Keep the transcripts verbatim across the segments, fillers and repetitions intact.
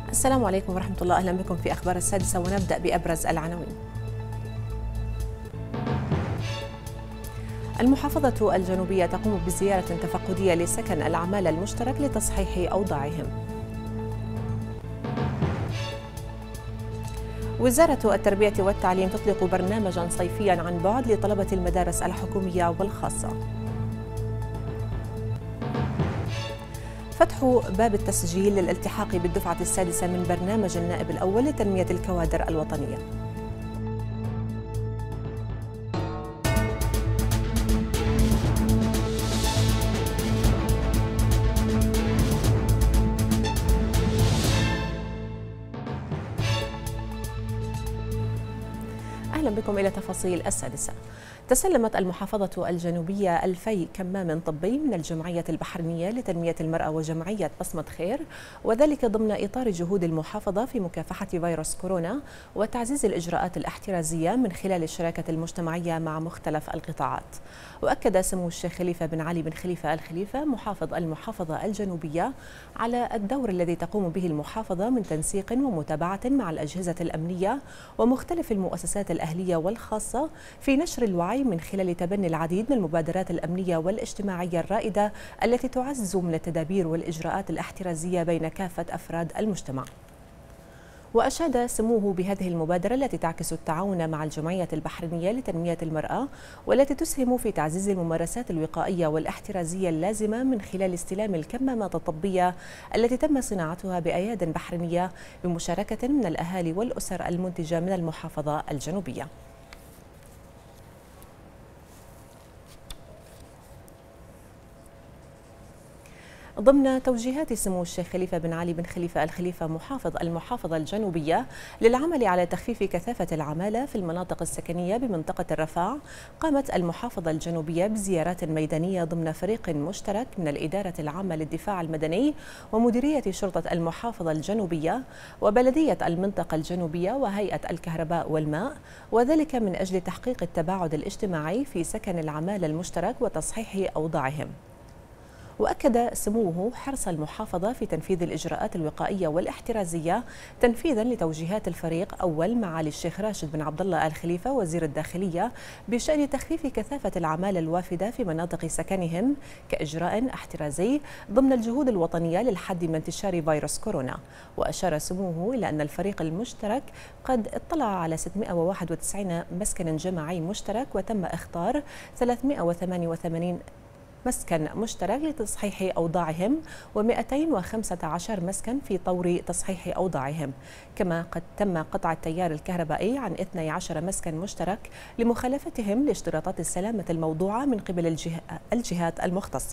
السلام عليكم ورحمة الله، أهلا بكم في أخبار السادسة، ونبدأ بأبرز العناوين. المحافظة الجنوبية تقوم بزيارة تفقدية لسكن العمالة المشترك لتصحيح أوضاعهم. وزارة التربية والتعليم تطلق برنامجا صيفيا عن بعد لطلبة المدارس الحكومية والخاصة. فتح باب التسجيل للالتحاق بالدفعة السادسة من برنامج النائب الأول لتنمية الكوادر الوطنية. أهلا بكم إلى تفاصيل السادسة. تسلمت المحافظة الجنوبية ألفي كمام طبي من الجمعية البحرينية لتنمية المرأة وجمعية بصمة خير، وذلك ضمن إطار جهود المحافظة في مكافحة فيروس كورونا وتعزيز الإجراءات الاحترازية من خلال الشراكة المجتمعية مع مختلف القطاعات. وأكد سمو الشيخ خليفة بن علي بن خليفة آل خليفة محافظ المحافظة الجنوبية على الدور الذي تقوم به المحافظة من تنسيق ومتابعة مع الأجهزة الأمنية ومختلف المؤسسات الأهلية والخاصة في نشر الوعي من خلال تبني العديد من المبادرات الأمنية والاجتماعية الرائدة التي تعزز من التدابير والإجراءات الاحترازية بين كافة أفراد المجتمع. وأشاد سموه بهذه المبادرة التي تعكس التعاون مع الجمعية البحرينية لتنمية المرأة، والتي تسهم في تعزيز الممارسات الوقائية والاحترازية اللازمة من خلال استلام الكمامات الطبية التي تم صناعتها بأياد بحرينية بمشاركة من الأهالي والأسر المنتجة من المحافظة الجنوبية. ضمن توجيهات سمو الشيخ خليفة بن علي بن خليفة آل خليفة محافظ المحافظة الجنوبية للعمل على تخفيف كثافة العمالة في المناطق السكنية بمنطقة الرفاع، قامت المحافظة الجنوبية بزيارات ميدانية ضمن فريق مشترك من الإدارة العامة للدفاع المدني ومديرية شرطة المحافظة الجنوبية وبلدية المنطقة الجنوبية وهيئة الكهرباء والماء، وذلك من أجل تحقيق التباعد الاجتماعي في سكن العمالة المشترك وتصحيح أوضاعهم. وأكد سموه حرص المحافظة في تنفيذ الإجراءات الوقائية والاحترازية تنفيذا لتوجيهات الفريق أول معالي الشيخ راشد بن عبد الله آل خليفة وزير الداخلية بشأن تخفيف كثافة العمالة الوافدة في مناطق سكنهم كإجراء احترازي ضمن الجهود الوطنية للحد من انتشار فيروس كورونا. وأشار سموه إلى أن الفريق المشترك قد اطلع على ستمائة وواحد وتسعين مسكنا جماعي مشترك، وتم إخطار ثلاثمائة وثمانية وثمانين مسكن مشترك لتصحيح أوضاعهم ومئتين وخمسة عشر مسكن في طور تصحيح أوضاعهم، كما قد تم قطع التيار الكهربائي عن اثني عشر مسكن مشترك لمخالفتهم لاشتراطات السلامة الموضوعة من قبل الجهات المختصة.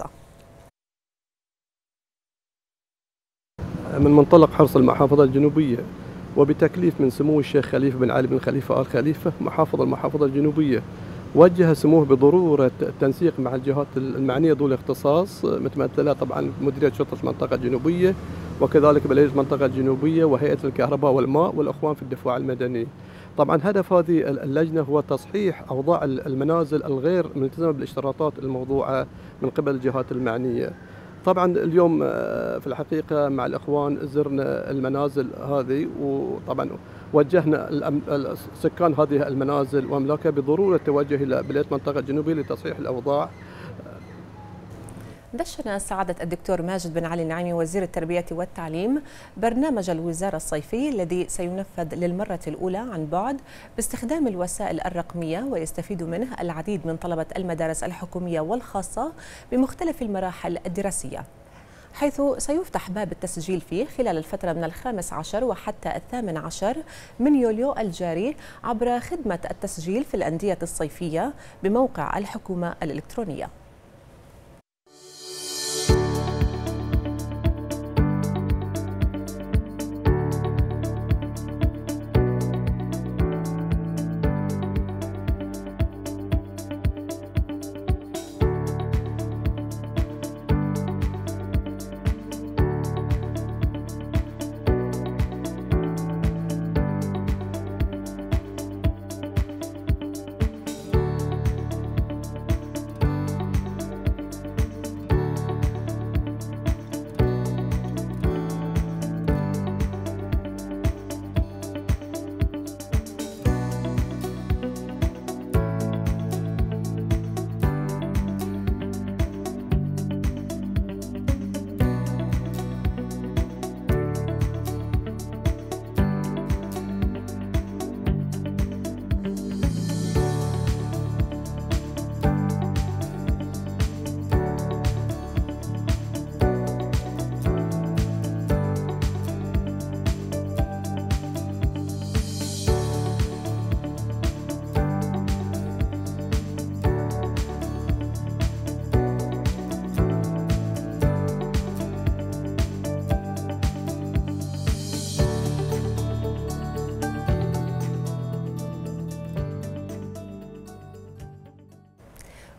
من منطلق حرص المحافظة الجنوبية وبتكليف من سمو الشيخ خليفة بن علي بن خليفة آل خليفة محافظ المحافظة الجنوبية، وجه سموه بضرورة التنسيق مع الجهات المعنية ذو الاختصاص متمثلة طبعا مديرية شرطة المنطقة الجنوبية وكذلك بلدية المنطقة الجنوبية وهيئة الكهرباء والماء والأخوان في الدفاع المدني. طبعا هدف هذه اللجنة هو تصحيح أوضاع المنازل الغير ملتزمة بالاشتراطات الموضوعة من قبل الجهات المعنية. طبعا اليوم في الحقيقة مع الأخوان زرنا المنازل هذه، وطبعا وجهنا سكان هذه المنازل وأملاكها بضرورة التوجه إلى بلدية المنطقة الجنوبية لتصحيح الأوضاع. دشن سعادة الدكتور ماجد بن علي النعيمي وزير التربية والتعليم برنامج الوزارة الصيفي الذي سينفذ للمرة الأولى عن بعد باستخدام الوسائل الرقمية، ويستفيد منه العديد من طلبة المدارس الحكومية والخاصة بمختلف المراحل الدراسية، حيث سيفتح باب التسجيل فيه خلال الفترة من الخامس عشر وحتى الثامن عشر من يوليو الجاري عبر خدمة التسجيل في الأندية الصيفية بموقع الحكومة الإلكترونية.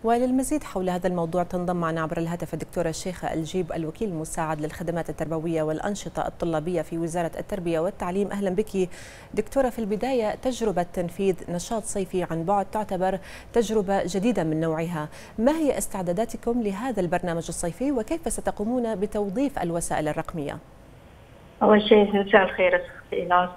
وللمزيد حول هذا الموضوع تنضم معنا عبر الهاتف الدكتورة الشيخة الجيب، الوكيل المساعد للخدمات التربوية والأنشطة الطلابية في وزارة التربية والتعليم. أهلا بك دكتورة. في البداية، تجربة تنفيذ نشاط صيفي عن بعد تعتبر تجربة جديدة من نوعها، ما هي استعداداتكم لهذا البرنامج الصيفي وكيف ستقومون بتوظيف الوسائل الرقمية؟ أول شيء مساء الخير أختي إيناس،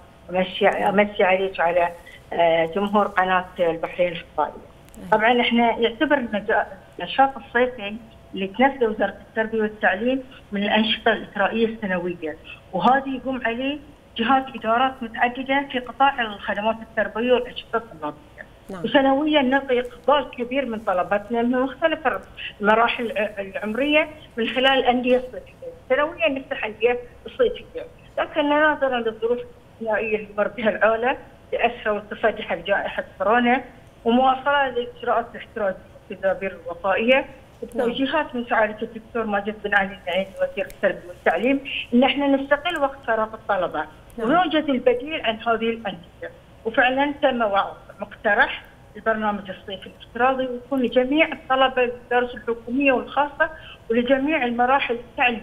أمسي عليك وعلى جمهور قناة البحرين الفضائية. طبعا احنا يعتبر النشاط الصيفي اللي تنفذه وزارة التربية والتعليم من الأنشطة الإثرائية السنوية، وهذه يقوم عليه جهات إدارات متعددة في قطاع الخدمات التربوية والأنشطة الطلابية. نعم. وسنويا نلقي إقبال كبير من طلبتنا من مختلف المراحل العمرية من خلال الأندية الصيفية. سنويا نفتح أندية الصيفية، لكن نظرا للظروف الاستثنائية اللي مر بها العالم لأسرى والتصدي حق جائحة كورونا ومواصلة للإجراءات الاحترازية والتدابير الوقائية وتوجيهات من سعادة الدكتور ماجد بن علي النعيمي وزير التربية والتعليم إن احنا نستقل وقت فراغ الطلبة ونوجد البديل عن هذه الأندية. وفعلا تم وضع مقترح البرنامج الصيفي الافتراضي ويكون لجميع الطلبة بالمدارس الحكومية والخاصة ولجميع المراحل التعليمية،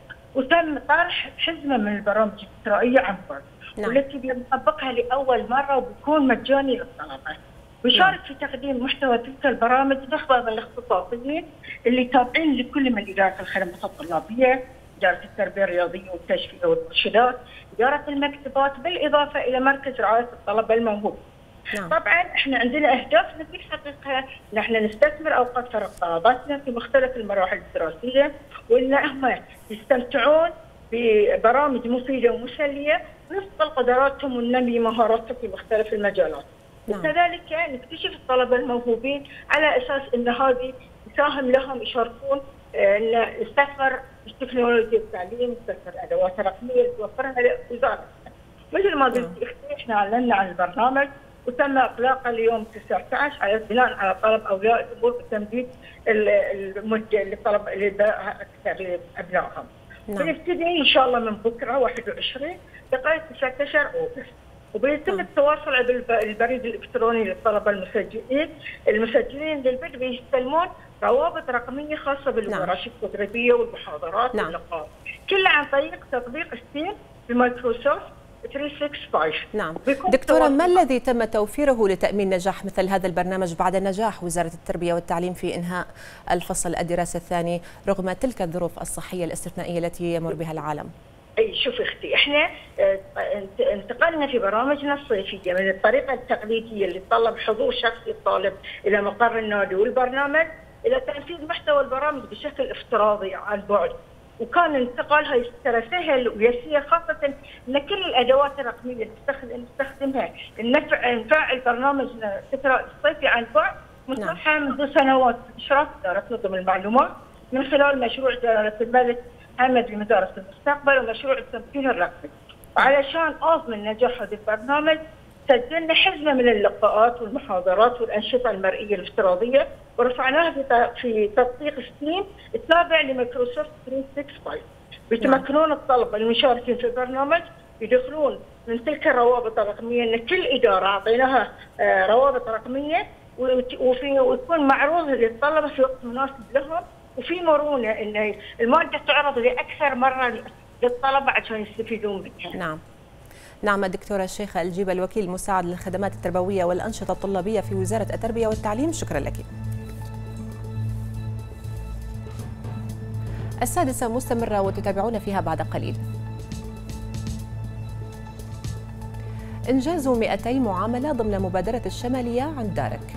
وتم طرح حزمة من البرامج الإثرائية عن بعد والتي بنطبقها لأول مرة وبيكون مجاني للطلبة. ويشارك في تقديم محتوى تلك البرامج نخبة من الاختصاصيين اللي تابعين لكل من إدارة الخدمات الطلابية، إدارة التربية الرياضية والتشفيه والمرشدات، إدارة المكتبات، بالإضافة إلى مركز رعاية الطلبة الموهوب. نعم. طبعا احنا عندنا أهداف نبي نحققها، نحن نستثمر أوقات فراغ طلباتنا في مختلف المراحل الدراسية وإن هم يستمتعون ببرامج مفيدة ومسلية نثقل قدراتهم وننمي مهاراتهم في مختلف المجالات. نعم. وكذلك نكتشف الطلبة الموهوبين على أساس أن هذه يساهم لهم يشاركون أن نستثمر التكنولوجيا التعليم، نستثمر أدوات رقمية توفرها وزارتنا. مثل ما قلت أختي احنا أعلنا عن البرنامج وتم إطلاقه اليوم تسعة عشر على بناء على طلب أولياء الأمور بتمديد المدة لطلب لأبنائهم. ونبتدي إن شاء الله من بكرة واحد وعشرين لغاية تسعة عشر أغسطس. وبيتم التواصل عبر البريد الالكتروني للطلبه المسجلين المسجلين للبدء بيستلمون روابط رقميه خاصه بالورش التدريبيه والمحاضرات نعم. واللقاءات، كلها عن طريق تطبيق ستيم بمايكروسوفت ثلاثمئة وخمسة وستين. نعم دكتوره، ما الذي تم توفيره لتامين نجاح مثل هذا البرنامج بعد نجاح وزاره التربيه والتعليم في انهاء الفصل الدراسي الثاني رغم تلك الظروف الصحيه الاستثنائيه التي يمر بها العالم؟ اي شوف اختي، احنا انتقلنا في برامجنا الصيفيه من الطريقه التقليديه اللي تطلب حضور شخصي الطالب الى مقر النادي والبرنامج الى تنفيذ محتوى البرامج بشكل افتراضي عن بعد، وكان انتقالها ترى سهل ويسير، خاصه ان كل الادوات الرقميه اللي نستخدمها لنفع نفعل برنامجنا الفتره الصيفي عن بعد مطروحه منذ سنوات باشراف اداره نظم المعلومات من خلال مشروع جلاله الملك حمد لمدارس المستقبل ومشروع التمكين الرقمي. وعلشان اضمن نجاح هذا البرنامج سجلنا حزمه من اللقاءات والمحاضرات والانشطه المرئيه الافتراضيه ورفعناها في تطبيق ستيم التابع لمايكروسوفت ثلاثمئة وخمسة وستين. بيتمكنون الطلبه المشاركين في البرنامج يدخلون من تلك الروابط الرقميه، ان كل اداره اعطيناها روابط رقميه وفي ويكون معروض للطلبه في وقت مناسب لهم، وفي مرونه ان الماده تعرض لاكثر مره للطلبه عشان يستفيدون منها. نعم. نعم الدكتورة الشيخة الجيب، الوكيل المساعد للخدمات التربوية والأنشطة الطلابية في وزارة التربية والتعليم، شكرا لك. السادسة مستمرة وتتابعون فيها بعد قليل. إنجاز مئتي معاملة ضمن مبادرة الشمالية عن دارك.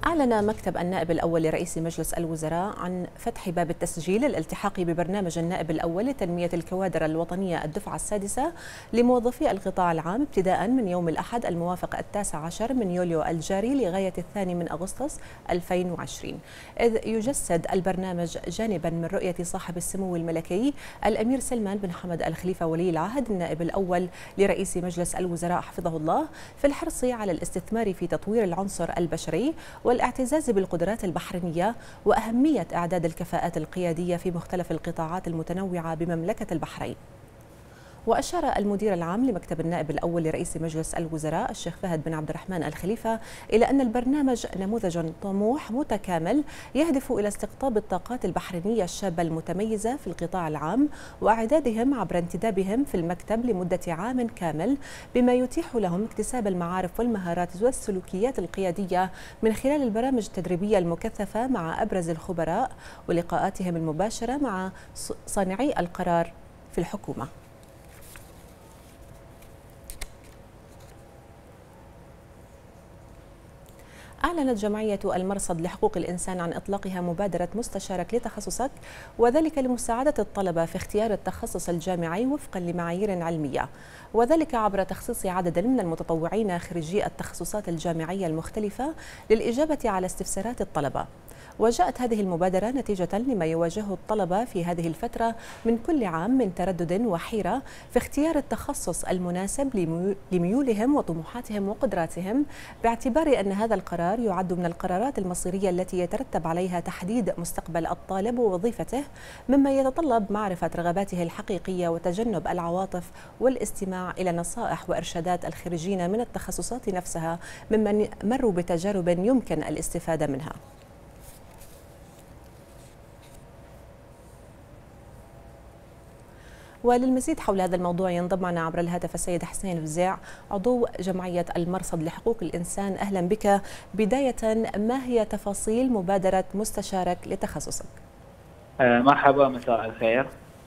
أعلن مكتب النائب الأول لرئيس مجلس الوزراء عن فتح باب التسجيل الالتحاقي ببرنامج النائب الأول لتنمية الكوادر الوطنية الدفعة السادسة لموظفي القطاع العام ابتداء من يوم الأحد الموافق التاسع عشر من يوليو الجاري لغاية الثاني من أغسطس ألفين وعشرين، إذ يجسد البرنامج جانبا من رؤية صاحب السمو الملكي الأمير سلمان بن حمد الخليفة ولي العهد النائب الأول لرئيس مجلس الوزراء حفظه الله في الحرص على الاستثمار في تطوير العنصر البشري والاعتزاز بالقدرات البحرينية وأهمية إعداد الكفاءات القيادية في مختلف القطاعات المتنوعة بمملكة البحرين. وأشار المدير العام لمكتب النائب الأول لرئيس مجلس الوزراء الشيخ فهد بن عبد الرحمن الخليفة إلى أن البرنامج نموذج طموح متكامل يهدف إلى استقطاب الطاقات البحرينية الشابة المتميزة في القطاع العام وإعدادهم عبر انتدابهم في المكتب لمدة عام كامل، بما يتيح لهم اكتساب المعارف والمهارات والسلوكيات القيادية من خلال البرامج التدريبية المكثفة مع أبرز الخبراء ولقاءاتهم المباشرة مع صانعي القرار في الحكومة. أعلنت جمعية المرصد لحقوق الإنسان عن إطلاقها مبادرة مستشارك لتخصصك، وذلك لمساعدة الطلبة في اختيار التخصص الجامعي وفقا لمعايير علمية، وذلك عبر تخصيص عدد من المتطوعين خريجي التخصصات الجامعية المختلفة للإجابة على استفسارات الطلبة. وجاءت هذه المبادرة نتيجة لما يواجهه الطلبة في هذه الفترة من كل عام من تردد وحيرة في اختيار التخصص المناسب لميولهم وطموحاتهم وقدراتهم، باعتبار أن هذا القرار يعد من القرارات المصيرية التي يترتب عليها تحديد مستقبل الطالب ووظيفته، مما يتطلب معرفة رغباته الحقيقية وتجنب العواطف والاستماع إلى نصائح وإرشادات الخريجين من التخصصات نفسها ممن مروا بتجارب يمكن الاستفادة منها. وللمزيد حول هذا الموضوع ينضم معنا عبر الهاتف السيد حسين فزيع عضو جمعية المرصد لحقوق الإنسان. أهلا بك. بداية، ما هي تفاصيل مبادرة مستشارك لتخصصك؟ آه مرحبا، مساء الخير.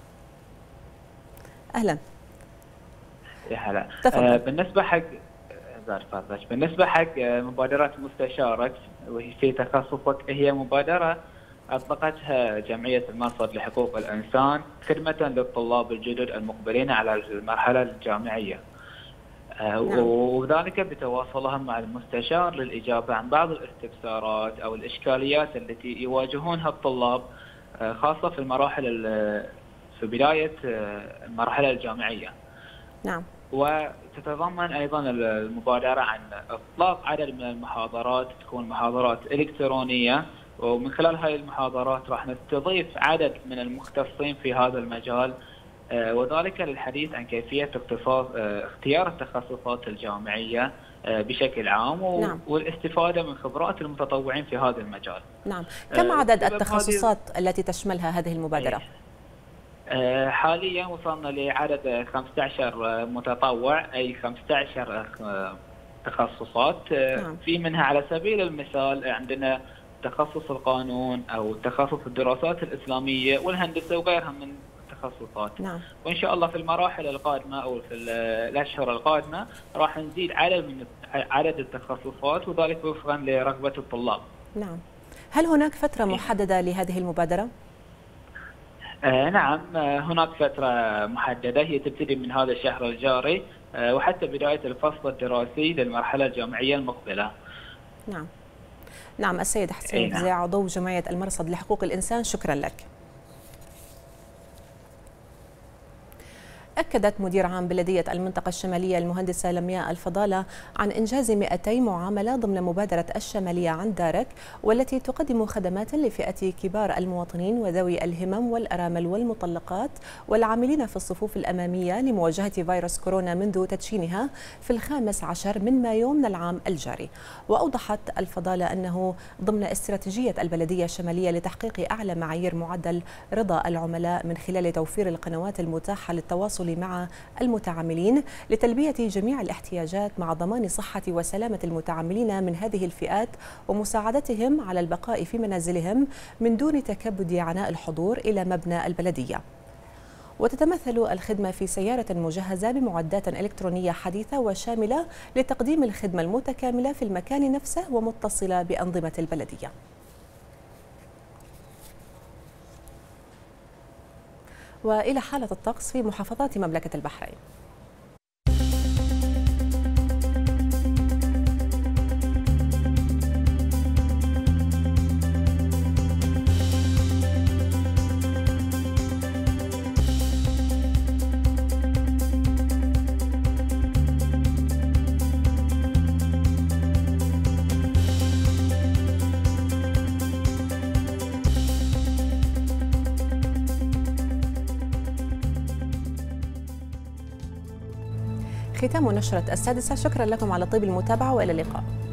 أهلا. يا هلا. تفضل. آه بالنسبة حق بالنسبة حق مبادرة مستشارك وهي في تخصصك، هي مبادرة أطلقتها جمعية المرصد لحقوق الإنسان خدمة للطلاب الجدد المقبلين على المرحلة الجامعية، نعم. وذلك بتواصلهم مع المستشار للإجابة عن بعض الاستفسارات أو الإشكاليات التي يواجهونها الطلاب، خاصة في المراحل في بداية المرحلة الجامعية. نعم. وتتضمن أيضا المبادرة عن إطلاق عدد من المحاضرات، تكون محاضرات إلكترونية، ومن خلال هذه المحاضرات راح نستضيف عدد من المختصين في هذا المجال، وذلك للحديث عن كيفية اختصاص اختيار التخصصات الجامعية بشكل عام، نعم. والاستفادة من خبرات المتطوعين في هذا المجال. نعم. كم عدد التخصصات التي تشملها هذه المبادرة؟ حاليا وصلنا لعدد خمسة عشر متطوع، أي خمسة عشر تخصصات، نعم. في منها على سبيل المثال عندنا تخصص القانون أو تخصص الدراسات الإسلامية والهندسة وغيرها من التخصصات، نعم. وإن شاء الله في المراحل القادمة أو في الأشهر القادمة راح نزيد عدد من عدد التخصصات، وذلك وفقا لرغبة الطلاب. نعم. هل هناك فترة محددة لهذه المبادرة؟ آه نعم، هناك فترة محددة هي تبتدي من هذا الشهر الجاري وحتى بداية الفصل الدراسي للمرحلة الجامعية المقبلة. نعم. نعم. السيد حسين فزيع عضو جمعية المرصد لحقوق الإنسان، شكرا لك. أكدت مدير عام بلدية المنطقة الشمالية المهندسة لمياء الفضالة عن إنجاز مئتي معاملة ضمن مبادرة الشمالية عن دارك، والتي تقدم خدمات لفئة كبار المواطنين وذوي الهمم والأرامل والمطلقات والعاملين في الصفوف الأمامية لمواجهة فيروس كورونا منذ تدشينها في الخامس عشر من مايو من العام الجاري. وأوضحت الفضالة أنه ضمن استراتيجية البلدية الشمالية لتحقيق أعلى معايير معدل رضا العملاء من خلال توفير القنوات المتاحة للتواصل مع المتعاملين لتلبية جميع الاحتياجات مع ضمان صحة وسلامة المتعاملين من هذه الفئات ومساعدتهم على البقاء في منازلهم من دون تكبد عناء الحضور إلى مبنى البلدية. وتتمثل الخدمة في سيارة مجهزة بمعدات إلكترونية حديثة وشاملة لتقديم الخدمة المتكاملة في المكان نفسه ومتصلة بأنظمة البلدية. وإلى حالة الطقس في محافظات مملكة البحرين. ختام نشرة السادسة، شكرا لكم على طيب المتابعة وإلى اللقاء.